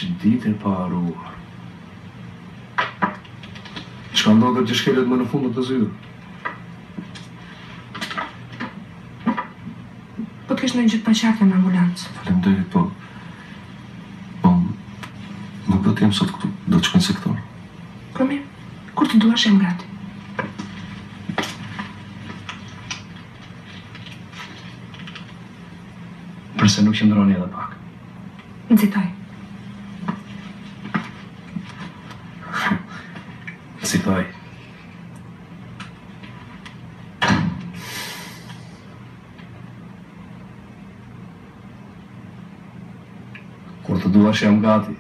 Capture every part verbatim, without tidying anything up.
që ditë e pa haruar. Çka ndodhet që shkelet më në fund të zyrë? Po t'kesh në një gjithë paqartje në ambulancë. Faleminderit, po. Po, nuk do t'jem sot këtu, do të shkoj në sektor. Po mirë, kur të duash jam gati. Përse nuk qëndroni edhe pak? Nxitoj. Nxitoj. Kur të duash jam gati.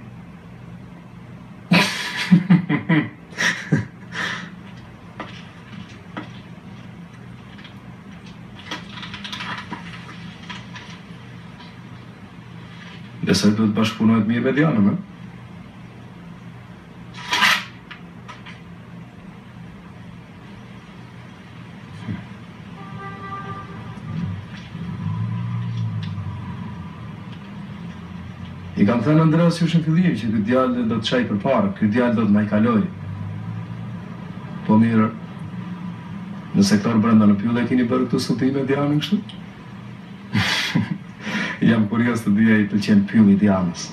Besoj duhet bashkëpunohet mirë me Dianën, e? I kam thënë Andreas jush në fillim që ky djalë do të çaj përpara, ky djalë do të më i kaloj. Po mirë, në sektor brenda në pyll e keni bërë këtu studime Dianën kështu? Jam kurios të dija i pëlqen pylli Dianës.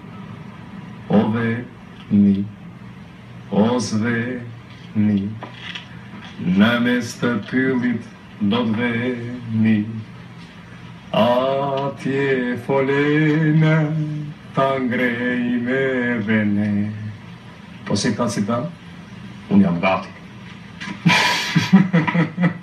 Ove, ni, ozve, ni, në mes të pyllit do të veni, atje folene, ta ngrej me vene. Po si ta si ta, unë jam gati.